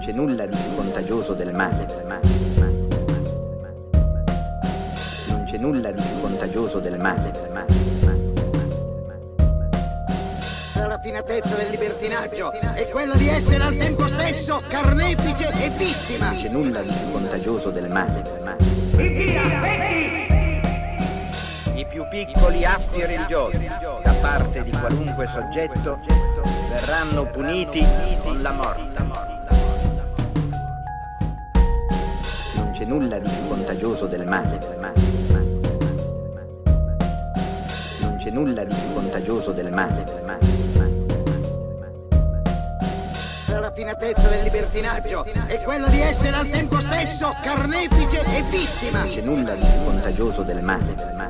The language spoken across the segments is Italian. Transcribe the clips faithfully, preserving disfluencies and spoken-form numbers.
c'è nulla di più contagioso del male. Non c'è nulla di più contagioso del male. La raffinatezza del libertinaggio è quella di essere al tempo stesso carnefice e vittima. Non c'è nulla di più contagioso del male. I più piccoli atti religiosi da parte di qualunque soggetto verranno puniti con la morte. Non c'è nulla di più contagioso del male. Non c'è nulla di più contagioso del male. La raffinatezza del libertinaggio è quella di essere al tempo stesso carnefice e vittima. Non c'è nulla di più contagioso del male.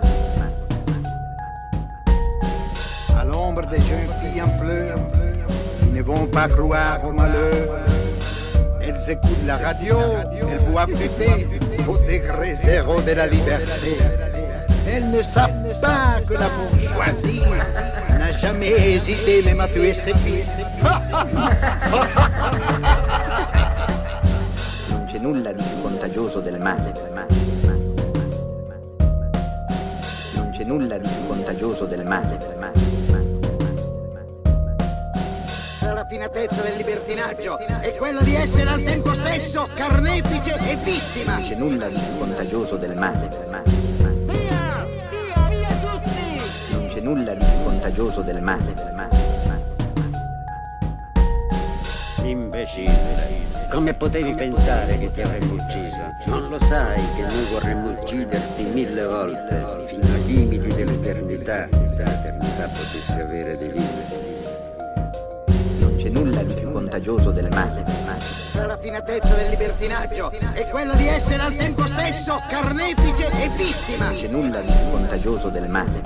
À l'ombre des jeunes filles en fleurs qui ne vont pas croire au malheur. Elles écoutent la radio, elles boivent du thé au degré zéro de la liberté. Elles ne savent pas que la bourgeoisie n'a jamais hésité même à tuer ses fils. Non c'è nulla di più contagioso del male. Non c'è nulla di più contagioso del male. La raffinatezza del libertinaggio è quella di essere al tempo stesso carnefice e vittima. Non c'è nulla di più contagioso del male. Via, via, via tutti! Non c'è nulla di più contagioso del male. Imbecille, come potevi pensare che ti avremmo ucciso? Non lo sai che noi vorremmo ucciderti mille volte, fino ai limiti dell'eternità, se l'eternità potesse avere dei limiti. Non c'è nulla di più contagioso del male. La raffinatezza del libertinaggio è quella di essere al tempo stesso carnefice e vittima. Non c'è nulla di più contagioso del male.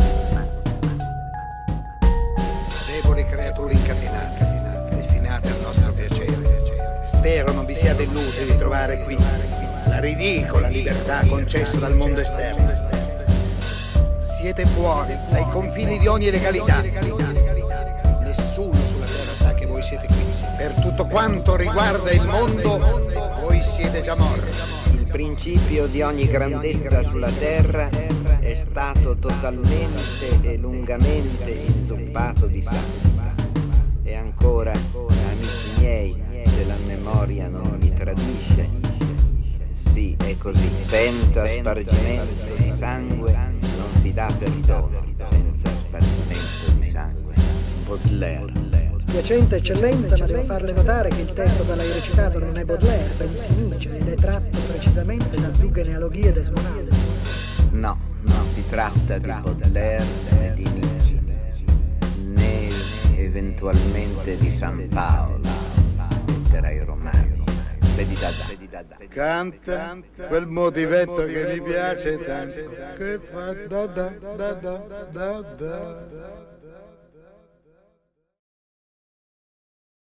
Deboli creature incamminate, destinate al nostro piacere. Spero non vi siate illusi di trovare qui la ridicola libertà concessa dal mondo esterno. Siete fuori dai confini di ogni legalità. Nessuno sulla terra sa che voi siete qui. Per tutto quanto riguarda il mondo, voi siete già morti. Il principio di ogni grandezza sulla terra è stato totalmente e lungamente inzuppato di sangue. E ancora, amici miei, se la memoria non mi tradisce, sì, è così, senza spargimento di sangue non si dà perdono, senza spargimento di sangue. Baudelaire. Spiacente eccellenza, ma devo farle notare che il testo da lei recitato non è Baudelaire, bensì Nietzsche, ed è tratto precisamente da due genealogie desumane. No, non si tratta di Baudelaire né di Nietzsche, né eventualmente di San Paolo, lettera ai Romani. Vedi Dada. Canta quel motivetto che mi piace tanto, che fa da da da da da da da.